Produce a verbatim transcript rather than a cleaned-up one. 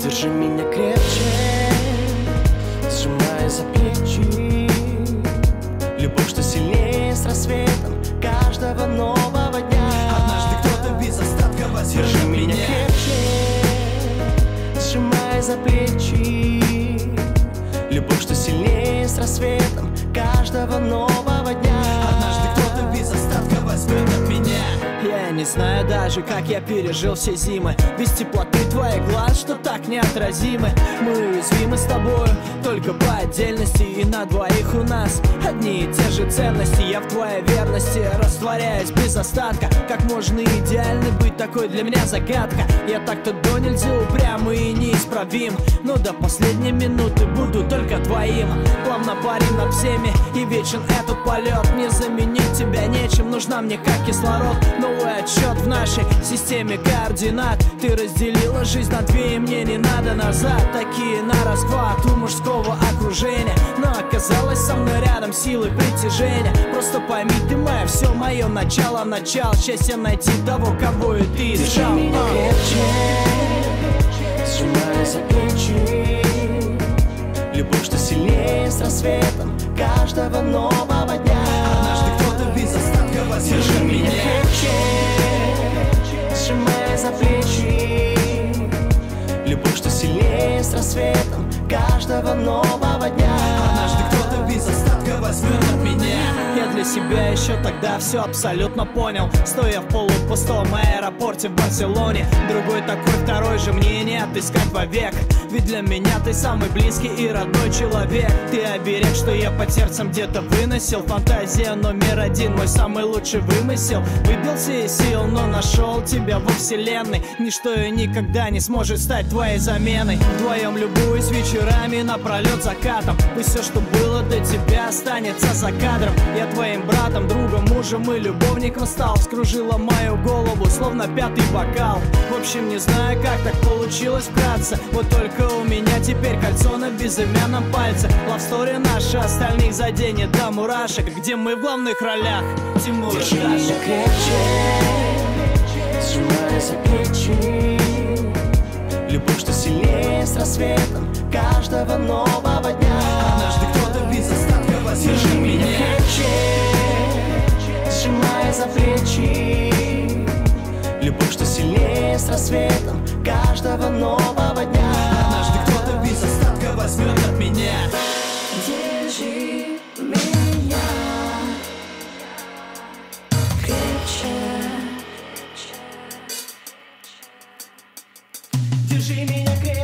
Держи меня крепче, сжимая за плечи. Любовь, что сильнее с рассветом каждого нового дня. Однажды кто-то без остатка возьмет Держи меня. меня крепче, сжимая за плечи. Любовь, что сильнее с рассветом каждого нового дня. Однажды кто-то без остатка возьмет от меня. Я не знаю даже, как я пережил все зимы без теплоты твоих глаз, что так неотразимы. Мы уязвимы с тобою только по отдельности, и на двоих у нас одни и те же ценности. Я в твоей верности растворяюсь без остатка. Как можно идеально быть, такой для меня загадка. Я так-то до нельзя упрямый и неисправим, но до последней минуты буду только твоим. Плавно парим над всеми, и вечен этот полет. Не заменить тебя нечем, нужна мне как кислород. Новый отсчет в нашей системе координат. Ты разделила жизнь на две, и мне не надо назад. Такие на расхват у мужского окружения, но оказалось со мной рядом силы притяжения. Просто пойми ты моя, все мое начало, начало счастья найти того, кого и ты искал. Держи меня крепче, сжимая за плечи. Любовь, что сильнее с рассветом каждого нового дня. Однажды кто-то без остатка возьмет Держи меня. меня крепче, сжимая за плечи. Любовь, что сильнее с рассветом каждого нового дня. Однажды кто-то без остатка возьмет от меня. Я для себя еще тогда все абсолютно понял, стоя в полупустом аэропорте в Барселоне. Другой такой, второй же мне не отыскать вовек, ведь для меня ты самый близкий и родной человек. Ты оберег, что я под сердцем где-то выносил. Фантазия номер один, мой самый лучший вымысел. Выбился из сил, но нашел тебя во вселенной. Ничто и никогда не сможет стать твоей заменой. Вдвоем любуюсь вечерами напролет закатом. Пусть все, что было до тебя, останется за кадром. Я твоим братом, другом, мужем и любовником стал. Вскружила мою голову, словно пятый бокал. В общем, не знаю, как так получилось вкратце. Вот только у меня теперь кольцо на безымянном пальце. Лавстори наша остальных заденет до мурашек, где мы в главных ролях. Тимур и Держи Даша. меня крепче, сжимая за плечи. Любовь, что сильнее с рассветом каждого нового дня. Однажды кто-то без остатка возьмет Держи меня меня. крепче, сжимая за плечи. Любовь, что сильнее с рассветом каждого нового дня. Однажды кто-то без остатка возьмет от меня. Держи меня крепче. Держи меня крепче.